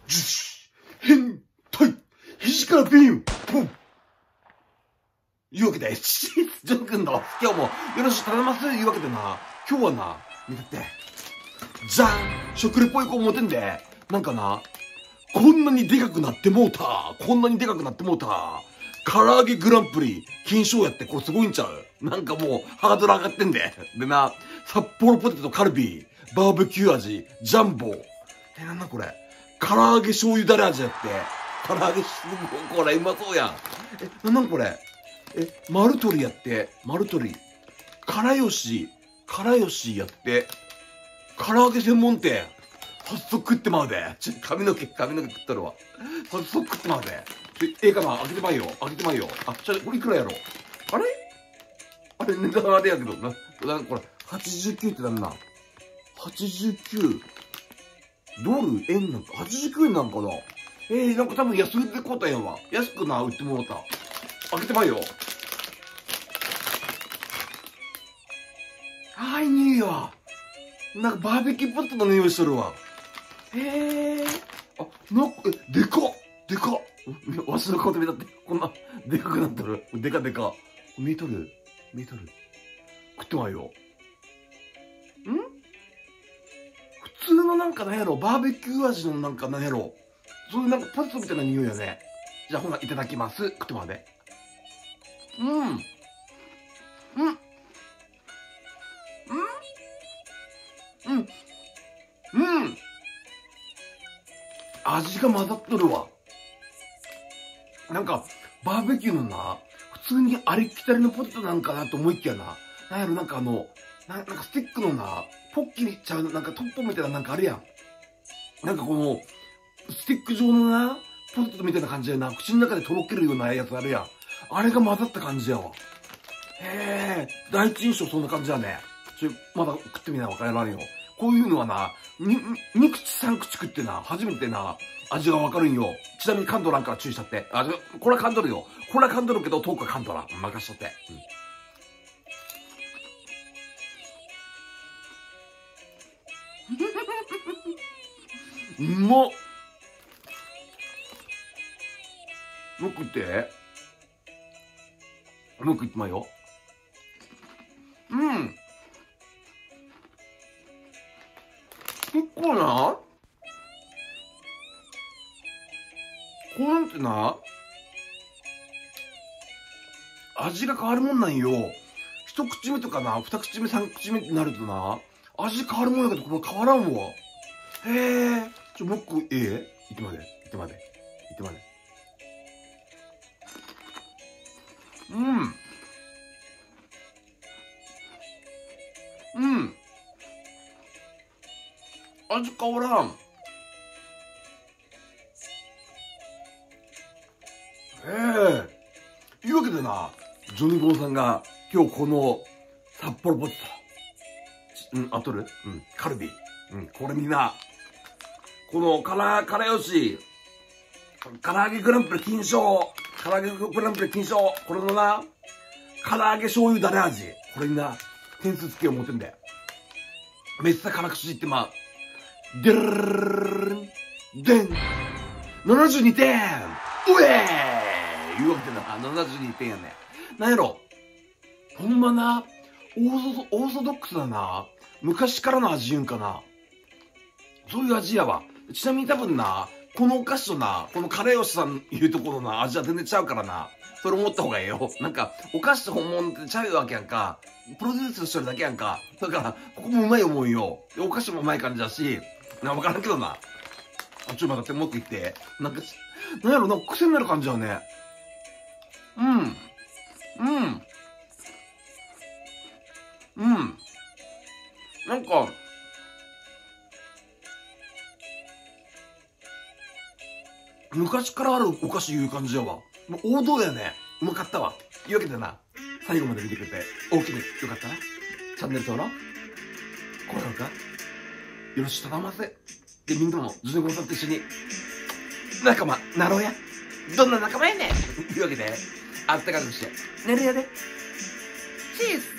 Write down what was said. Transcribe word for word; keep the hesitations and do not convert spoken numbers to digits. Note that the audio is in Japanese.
ジュシ変態肘からビームポンいうわけで、シーツジョー君の今日もよろしく頼みますいうわけでな、今日はな、見てって、じゃん食レポ行こう思ってんで、なんかな、こんなにでかくなってもうたこんなにでかくなってもうた唐揚げグランプリ金賞やって、これすごいんちゃう？なんかもうハードル上がってんで。でな、札幌ポテトカルビー、バーベキュー味、ジャンボ。え、なんだこれ。唐揚げ醤油だれ味やって。唐揚げすごい、これうまそうやん。え、なんなんこれ。え、丸鶏やって、丸鶏。からよし、からよしやって、唐揚げ専門店。早速食ってまうで。ちょ、髪の毛、髪の毛食ったるわ。早速食ってまうで。ええかな、開けてまいよ。開けてまいよ。あ、じゃあ、これいくらやろ？あれあれ、値段あれやけど、な、な、これ、はちじゅうきゅうってなんな。はちじゅうきゅう。ドル、円なんか、はちじゅうきゅうえんなんかな。えー、なんか多分安売ってこうたんやわ。安くな、売ってもらった。開けてまいよ。あー、いい匂いや。なんかバーベキューポットの匂いしとるわ。へえ。あ、なんか、え、でかっでかっわしの顔で見たって、こんな、でかくなってる。でかでか。見えとる見えとる食ってまいよ。ん普通のなんかなんやろ、バーベキュー味のなんかなんやろ。そういうなんかポテトみたいな匂いやね。じゃあほな、いただきます。食ってまで。うん。うん。うん。うん。味が混ざっとるわ。なんか、バーベキューのな、普通にありきたりのポテトなんかなと思いきやな。なんやろ、なんかあの、ななんかスティックのな、ポッキリちゃう、なんかトッポみたいななんかあるやん。なんかこの、スティック状のな、ポテトみたいな感じやな、口の中でとろけるようなやつあるやん。あれが混ざった感じやわ。へえ、第一印象そんな感じやね。ちょ、まだ食ってみなわからんよ。こういうのはな、に、に口三口食ってな、初めてな、味がわかるんよ。ちなみに噛んどらんから注意したって。あ、これは噛んどるよ。これは噛んどるけど、遠くは噛んどらん。任しとって。うん。うまっ。もう食って。もう食ってまいよ。うん。結構な、こうなんてな、味が変わるもんなんよ。一口目とかな、二口目、三口目になるとな、味変わるもんやけど、これ変わらんわ。へえ。ちょ、もう一個、ええいってまで。いってまで。いってまで。うん。うん。味変わらん。ええ。いうわけでな、ジョニボーさんが今日この札幌ポテト、うん、あとるうん、カルビ、うん、これみんな、このから、からよし、唐揚げグランプリ金賞、唐揚げグランプリ金賞、これのな、唐揚げ醤油だれ味、これにな、点数付けを持ってんだよ。めっちゃ辛口ってまあ、でるるん、でん、ななじゅうにてん、うえーいうわけでな、ななじゅうにてんやね。なんやろ、ほんまな、オーソド、オーソドックスだな。昔からの味言うんかな。そういう味やわ。ちなみに多分な、このお菓子とな、このカレー吉さんいうところの味は全然ちゃうからな。それ思った方がええよ。なんか、お菓子と本物ってちゃうわけやんか。プロデュースしてるだけやんか。だから、ここもうまい思うよ。お菓子もうまい感じだし、な、わからんけどな。あ、ちょ、待って、もっと言って。なんか、なんやろ、なんか癖になる感じだね。うん。うん。うん。なんか、昔からあるお菓子いう感じやわ。もう王道だよね。うまかったわ。いうわけでな、最後まで見てくれて、大きによかったな。チャンネル登録、高評価、よろしく頼ませ。で、みんなも、ジュネゴンさんと一緒に、仲間、なろうや。どんな仲間やねんというわけで、あったかくして、寝るやで。チーズ